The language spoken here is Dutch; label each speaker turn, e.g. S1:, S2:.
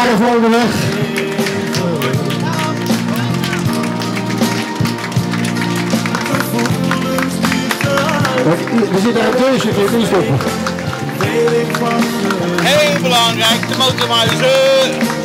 S1: even onderweg. We zitten aan het deursje, niet stoppen.
S2: Heel belangrijk, de motormuizen.